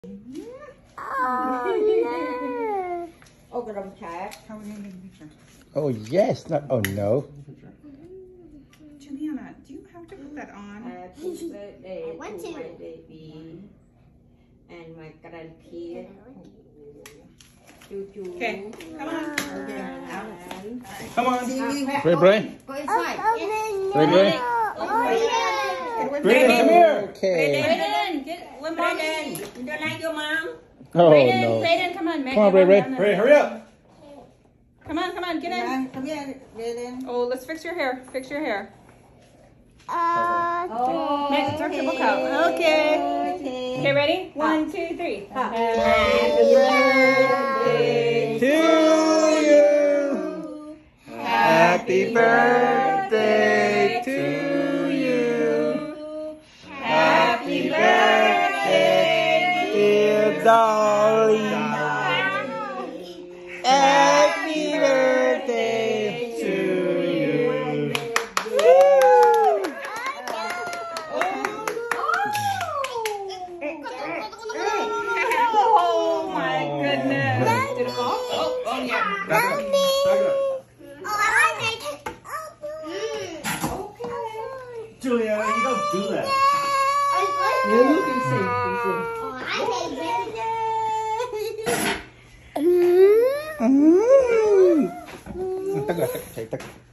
Oh, cái đồng chạc. Oh yes, not oh no. Juliana, do you have to put that on? Happy birthday to my baby and my grandkid. Okay, come on. Come on. Bray. Go inside. Bray. Bray, come here. Okay. Brayden, get Brayden, you don't like your mom? Oh Brayden, no. Brayden, come on, man. Come on, Bray. Bray, hurry up. Come on, get in. Come here, Brayden. Oh, let's fix your hair. Fix your hair. Oh, Max, start your book out. Okay. Okay, ready? 1, 2, 3. Happy birthday To you. Happy birthday to you. Happy birthday, dear Dolly. Happy birthday to you. Oh my goodness. Did it fall? Oh yeah. Juliana, you don't do that. You can sing. Tức là chạy tức.